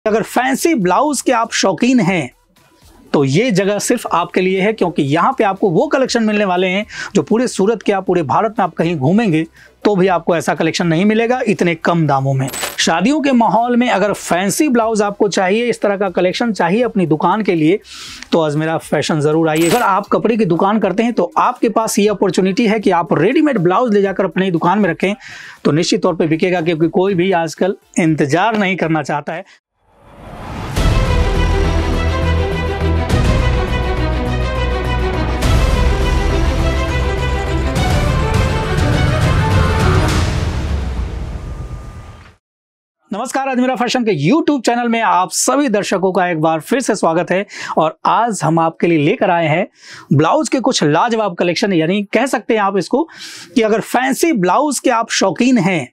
अगर fancy blouse के आप शौकीन हैं तो ये जगह सिर्फ आपके लिए है, क्योंकि यहाँ पे आपको वो कलेक्शन मिलने वाले हैं जो पूरे सूरत के, आप पूरे भारत में आप कहीं घूमेंगे तो भी आपको ऐसा कलेक्शन नहीं मिलेगा इतने कम दामों में। शादियों के माहौल में अगर फैंसी ब्लाउज आपको चाहिए, इस तरह का कलेक्शन चाहिए अपनी दुकान के लिए, तो अजमेरा फैशन जरूर आइए। अगर आप कपड़े की दुकान करते हैं तो आपके पास ये अपॉर्चुनिटी है कि आप रेडीमेड ब्लाउज ले जाकर अपनी दुकान में रखें तो निश्चित तौर पर बिकेगा, क्योंकि कोई भी आजकल इंतजार नहीं करना चाहता है। नमस्कार, अजमेरा फैशन के YouTube चैनल में आप सभी दर्शकों का एक बार फिर से स्वागत है। और आज हम आपके लिए लेकर आए हैं ब्लाउज के कुछ लाजवाब कलेक्शन, यानी कह सकते हैं आप इसको कि अगर फैंसी ब्लाउज के आप शौकीन हैं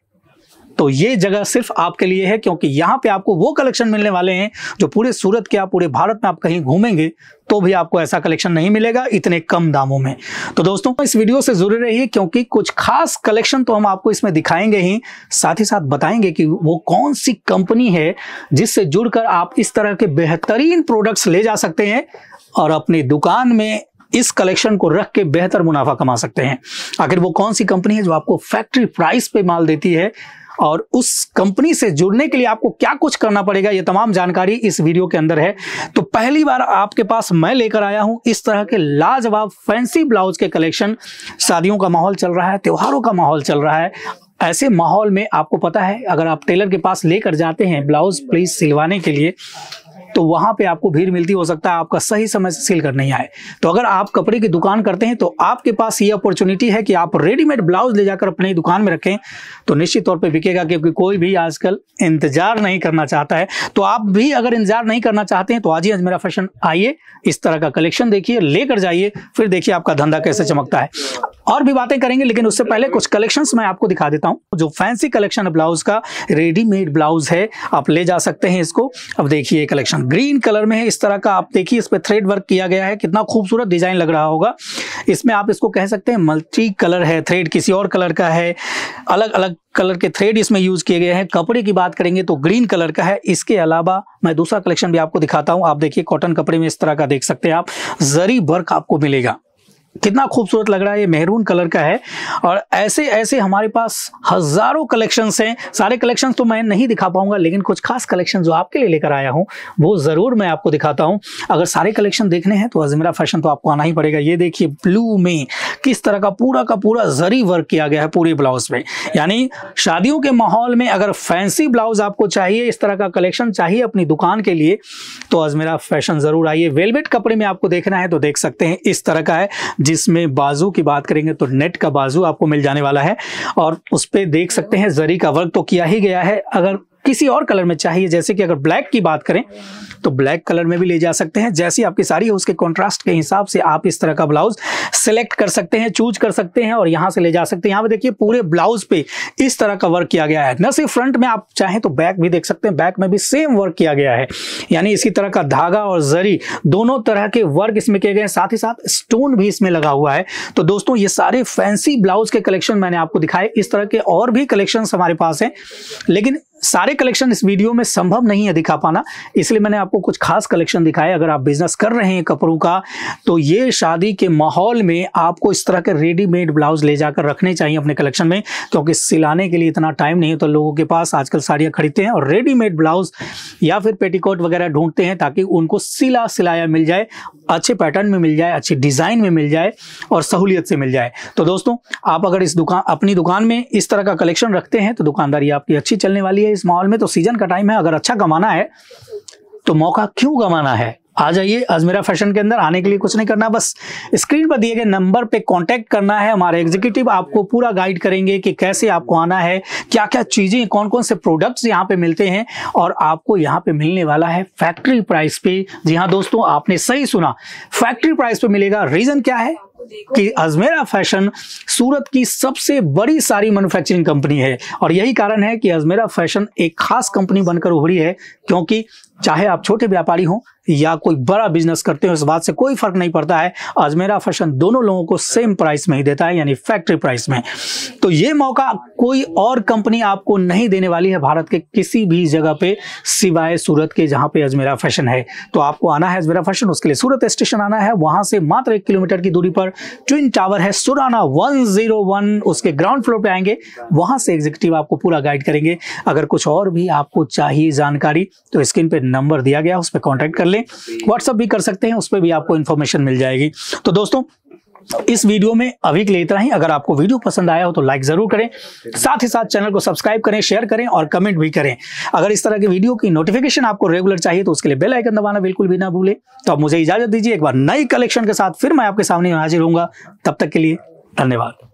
तो ये जगह सिर्फ आपके लिए है, क्योंकि यहाँ पे आपको वो कलेक्शन मिलने वाले हैं जो पूरे सूरत के, आप पूरे भारत में आप कहीं घूमेंगे तो भी आपको ऐसा कलेक्शन नहीं मिलेगा इतने कम दामों में। तो दोस्तों इस वीडियो से जुड़े रहिए, क्योंकि कुछ खास कलेक्शन तो हम आपको इसमें दिखाएंगे ही साथ बताएंगे कि वो कौन सी कंपनी है जिससे जुड़कर आप इस तरह के बेहतरीन प्रोडक्ट्स ले जा सकते हैं और अपनी दुकान में इस कलेक्शन को रख के बेहतर मुनाफा कमा सकते हैं। आखिर वो कौन सी कंपनी है जो आपको फैक्ट्री प्राइस पे माल देती है और उस कंपनी से जुड़ने के लिए आपको क्या कुछ करना पड़ेगा, ये तमाम जानकारी इस वीडियो के अंदर है। तो पहली बार आपके पास मैं लेकर आया हूं इस तरह के लाजवाब फैंसी ब्लाउज के कलेक्शन। शादियों का माहौल चल रहा है, त्योहारों का माहौल चल रहा है, ऐसे माहौल में आपको पता है अगर आप टेलर के पास लेकर जाते हैं ब्लाउज प्लीज सिलवाने के लिए तो वहां पे आपको भीड़ मिलती, हो सकता है आपका सही समय से सिल कर नहीं आए। तो अगर आप कपड़े की दुकान करते हैं तो आपके पास ये अपॉर्चुनिटी है कि आप रेडीमेड ब्लाउज ले जाकर अपनी दुकान में रखें तो निश्चित तौर पे बिकेगा, क्योंकि कोई भी आजकल इंतजार नहीं करना चाहता है। तो आप भी अगर इंतजार नहीं करना चाहते हैं तो आज ही अजमेरा फैशन आइए, इस तरह का कलेक्शन देखिए, लेकर जाइए, फिर देखिए आपका धंधा कैसे चमकता है। और भी बातें करेंगे, लेकिन उससे पहले कुछ कलेक्शंस मैं आपको दिखा देता हूं। जो फैंसी कलेक्शन है ब्लाउज का, रेडीमेड ब्लाउज है, आप ले जा सकते हैं इसको। अब देखिए कलेक्शन ग्रीन कलर में है, इस तरह का आप देखिए, इस पे थ्रेड वर्क किया गया है, कितना खूबसूरत डिजाइन लग रहा होगा। इसमें आप इसको कह सकते हैं मल्टी कलर है, थ्रेड किसी और कलर का है, अलग अलग कलर के थ्रेड इसमें यूज किए गए हैं। कपड़े की बात करेंगे तो ग्रीन कलर का है। इसके अलावा मैं दूसरा कलेक्शन भी आपको दिखाता हूं। आप देखिए कॉटन कपड़े में इस तरह का देख सकते हैं आप, जरी वर्क आपको मिलेगा, कितना खूबसूरत लग रहा है। ये मेहरून कलर का है और ऐसे ऐसे हमारे पास हजारों कलेक्शंस हैं। सारे कलेक्शंस तो मैं नहीं दिखा पाऊंगा, लेकिन कुछ खास कलेक्शन जो आपके लिए लेकर आया हूं वो जरूर मैं आपको दिखाता हूं। अगर सारे कलेक्शन देखने हैं तो अजमेरा फैशन तो आपको आना ही पड़ेगा। ये देखिए ब्लू में किस तरह का पूरा जरी वर्क किया गया है पूरे ब्लाउज में। यानी शादियों के माहौल में अगर फैंसी ब्लाउज आपको चाहिए, इस तरह का कलेक्शन चाहिए अपनी दुकान के लिए, तो अजमेरा फैशन जरूर आइए। वेलवेट कपड़े में आपको देखना है तो देख सकते हैं, इस तरह का है, जिसमें बाजू की बात करेंगे तो नेट का बाजू आपको मिल जाने वाला है और उस पे देख सकते हैं जरी का वर्क तो किया ही गया है। अगर किसी और कलर में चाहिए, जैसे कि अगर ब्लैक की बात करें तो ब्लैक कलर में भी ले जा सकते हैं। जैसी आपकी साड़ी है उसके कॉन्ट्रास्ट के हिसाब से आप इस तरह का ब्लाउज सिलेक्ट कर सकते हैं, चूज कर सकते हैं और यहां से ले जा सकते हैं। यहाँ पे देखिए पूरे ब्लाउज पे इस तरह का वर्क किया गया है। न सिर्फ फ्रंट में, आप चाहें तो बैक भी देख सकते हैं, बैक में भी सेम वर्क किया गया है। यानी इसी तरह का धागा और जरी दोनों तरह के वर्क इसमें किए गए हैं, साथ ही साथ स्टोन भी इसमें लगा हुआ है। तो दोस्तों ये सारे फैंसी ब्लाउज के कलेक्शन मैंने आपको दिखाए। इस तरह के और भी कलेक्शन हमारे पास हैं, लेकिन सारे कलेक्शन इस वीडियो में संभव नहीं है दिखा पाना, इसलिए मैंने आपको कुछ खास कलेक्शन दिखाए। अगर आप बिजनेस कर रहे हैं कपड़ों का तो ये शादी के माहौल में आपको इस तरह के रेडीमेड ब्लाउज ले जाकर रखने चाहिए अपने कलेक्शन में, क्योंकि सिलाने के लिए इतना टाइम नहीं है। तो लोगों के पास आजकल साड़ियाँ खरीदते हैं और रेडीमेड ब्लाउज या फिर पेटीकोट वगैरह ढूंढते हैं ताकि उनको सिला सिलाया मिल जाए, अच्छे पैटर्न में मिल जाए, अच्छी डिजाइन में मिल जाए और सहूलियत से मिल जाए। तो दोस्तों आप अगर इस अपनी दुकान में इस तरह का कलेक्शन रखते हैं तो दुकानदारी आपकी अच्छी चलने वाली है। इस माहौल में तो सीजन का टाइम है, अगर अच्छा कमाना है तो मौका क्यों गंवाना है। आ जाइए अजमेरा फैशन के अंदर। आने के लिए कुछ नहीं करना, बस स्क्रीन पर दिए गए नंबर पे कांटेक्ट करना है। हमारे एग्जीक्यूटिव आपको पूरा गाइड करेंगे कि कैसे आपको आना है, क्या क्या चीजें, कौन कौन से प्रोडक्ट्स यहाँ पे मिलते हैं और आपको यहाँ पे मिलने वाला है फैक्ट्री प्राइस पे। जी हाँ दोस्तों, आपने सही सुना, फैक्ट्री प्राइस पे मिलेगा। रीजन क्या है कि अजमेरा फैशन सूरत की सबसे बड़ी साड़ी मैन्युफैक्चरिंग कंपनी है और यही कारण है कि अजमेरा फैशन एक खास कंपनी बनकर उभरी है, क्योंकि चाहे आप छोटे व्यापारी हो या कोई बड़ा बिजनेस करते हो, इस बात से कोई फर्क नहीं पड़ता है। अजमेरा फैशन दोनों लोगों को सेम प्राइस में ही देता है, यानी फैक्ट्री प्राइस में। तो ये मौका कोई और कंपनी आपको नहीं देने वाली है भारत के किसी भी जगह पे सिवाय सूरत के, जहां पे अजमेरा फैशन है। तो आपको आना है अजमेरा फैशन, उसके लिए सूरत स्टेशन आना है। वहां से मात्र 1 किलोमीटर की दूरी पर ट्विन टावर है सुराना 101, उसके ग्राउंड फ्लोर पे आएंगे, वहां से एग्जीक्यूटिव आपको पूरा गाइड करेंगे। अगर कुछ और भी आपको चाहिए जानकारी तो स्क्रीन पे नंबर दिया गया, उस पर कॉन्टैक्ट कर लें। व्हाट्सएप भी कर सकते हैं, उस पर भी आपको इंफॉर्मेशन मिल जाएगी। तो दोस्तों इस वीडियो में अभी के लिए इतना ही। अगर आपको वीडियो पसंद आया हो तो लाइक जरूर करें, साथ ही साथ चैनल को सब्सक्राइब करें, शेयर करें और कमेंट भी करें। अगर इस तरह की वीडियो की नोटिफिकेशन आपको रेगुलर चाहिए तो उसके लिए बेल आइकन दबाना बिल्कुल भी ना भूलें। तो अब मुझे इजाजत दीजिए, एक बार नई कलेक्शन के साथ फिर मैं आपके सामने हाजिर होऊंगा। तब तक के लिए धन्यवाद।